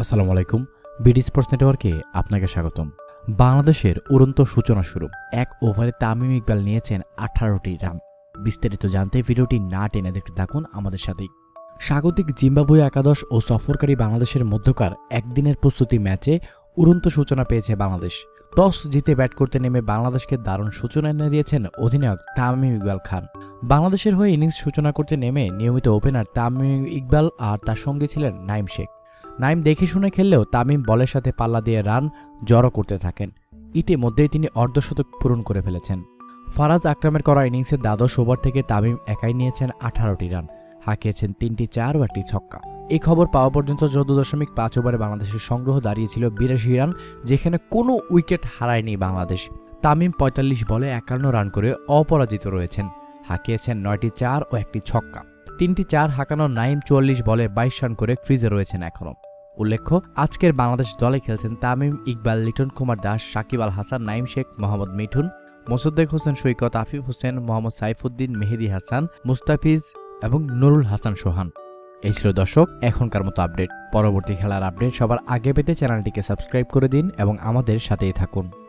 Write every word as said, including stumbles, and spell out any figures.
আসসালামু আলাইকুম। BD sports নেটওয়ার্কে আপনাকে স্বাগতম। বাংলাদেশের উড়ন্ত সূচনা শুরু। এক ওভারে তামিম ইকবাল নিয়েছেন আঠারোটি রান। বিস্তারিত জানতে ভিডিওটি না টেনে দেখতে থাকুন আমাদের সাথেই। স্বাগতিক জিম্বাবুয়ে একাদশ ও সফরকারী বাংলাদেশের মধ্যকার একদিনের প্রস্তুতি ম্যাচে উড়ন্ত সূচনা পেয়েছে বাংলাদেশ। টস জিতে ব্যাট করতে নেমে বাংলাদেশকে দারুণ সূচনা এনে দিয়েছেন অধিনায়ক তামিম ইকবাল খান। বাংলাদেশের হয়ে ইনিংস সূচনা করতে নেমে নিয়মিত ওপেনার তামিম ইকবাল আর তার সঙ্গে ছিলেন নাইম শেখ। নাইম দেখে শুনে খেললেও তামিম বলের সাথে পাল্লা দিয়ে রান জড়ো করতে থাকেন। ইতিমধ্যেই তিনি অর্ধশতক পূরণ করে ফেলেছেন। ফারাজ আকরামের করা ইনিংসের দ্বাদশ ওভার থেকে তামিম একাই নিয়েছেন আঠারোটি রান, হাঁকিয়েছেন তিনটি চার ও একটি ছক্কা। এই খবর পাওয়া পর্যন্ত চোদ্দ দশমিক পাঁচ ওভারে বাংলাদেশের সংগ্রহ দাঁড়িয়েছিল বিরাশি রান, যেখানে কোনো উইকেট হারায়নি বাংলাদেশ। তামিম পঁয়তাল্লিশ বলে একান্ন রান করে অপরাজিত রয়েছেন, হাঁকিয়েছেন নয়টি চার ও একটি ছক্কা। তিনটি চার হাঁকানো নাইম চুয়াল্লিশ বলে বাইশ রান করে ক্রিজে রয়েছেন এখনও। উল্লেখ্য, আজকের বাংলাদেশ দলে খেলছেন তামিম ইকবাল, লিটন কুমার দাস, সাকিব আল হাসান, নাইম শেখ, মোহাম্মদ মিঠুন, মোসাদ্দেক হোসেন সৈকত, আফিফ হোসেন, মোহাম্মদ সাইফুদ্দিন, মেহেদি হাসান, মুস্তাফিজ এবং নুরুল হাসান সোহান। এই ছিল দর্শক এখনকার মতো আপডেট। পরবর্তী খেলার আপডেট সবার আগে পেতে চ্যানেলটিকে সাবস্ক্রাইব করে দিন এবং আমাদের সাথেই থাকুন।